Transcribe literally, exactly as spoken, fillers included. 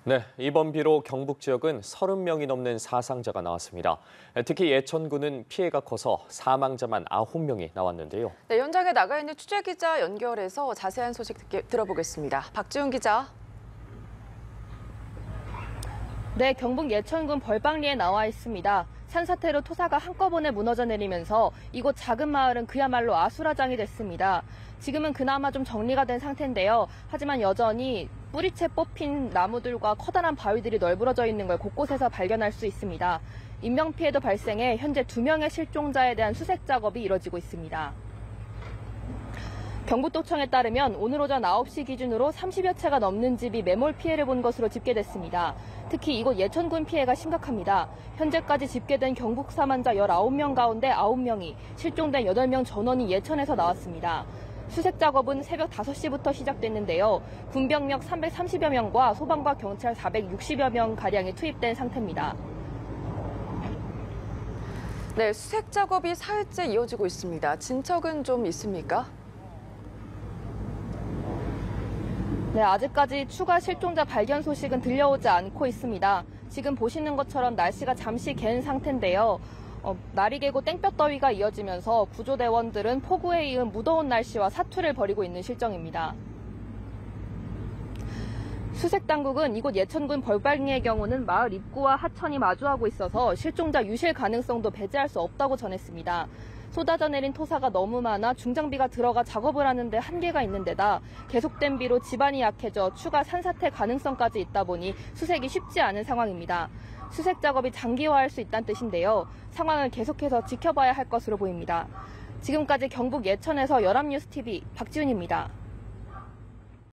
네, 이번 비로 경북 지역은 서른 명이 넘는 사상자가 나왔습니다. 특히 예천군은 피해가 커서 사망자만 아홉 명이 나왔는데요. 네, 현장에 나가 있는 취재기자 연결해서 자세한 소식 듣게, 들어보겠습니다. 박지훈 기자. 네, 경북 예천군 벌방리에 나와 있습니다. 산사태로 토사가 한꺼번에 무너져 내리면서 이곳 작은 마을은 그야말로 아수라장이 됐습니다. 지금은 그나마 좀 정리가 된 상태인데요. 하지만 여전히 뿌리채 뽑힌 나무들과 커다란 바위들이 널브러져 있는 걸 곳곳에서 발견할 수 있습니다. 인명피해도 발생해 현재 두 명의 실종자에 대한 수색 작업이 이뤄지고 있습니다. 경북도청에 따르면 오늘 오전 아홉 시 기준으로 삼십여 채가 넘는 집이 매몰 피해를 본 것으로 집계됐습니다. 특히 이곳 예천군 피해가 심각합니다. 현재까지 집계된 경북 사망자 열아홉 명 가운데 아홉 명이, 실종된 여덟 명 전원이 예천에서 나왔습니다. 수색 작업은 새벽 다섯 시부터 시작됐는데요. 군병력 삼백삼십여 명과 소방과 경찰 사백육십여 명가량이 투입된 상태입니다. 네, 수색 작업이 사흘째 이어지고 있습니다. 진척은 좀 있습니까? 네, 아직까지 추가 실종자 발견 소식은 들려오지 않고 있습니다. 지금 보시는 것처럼 날씨가 잠시 갠 상태인데요. 어, 날이 개고 땡볕더위가 이어지면서 구조대원들은 폭우에 이은 무더운 날씨와 사투를 벌이고 있는 실정입니다. 수색당국은 이곳 예천군 벌방리의 경우는 마을 입구와 하천이 마주하고 있어서 실종자 유실 가능성도 배제할 수 없다고 전했습니다. 쏟아져 내린 토사가 너무 많아 중장비가 들어가 작업을 하는데 한계가 있는 데다 계속된 비로 지반이 약해져 추가 산사태 가능성까지 있다 보니 수색이 쉽지 않은 상황입니다. 수색 작업이 장기화할 수 있다는 뜻인데요. 상황을 계속해서 지켜봐야 할 것으로 보입니다. 지금까지 경북 예천에서 열암뉴스티비 박지훈입니다.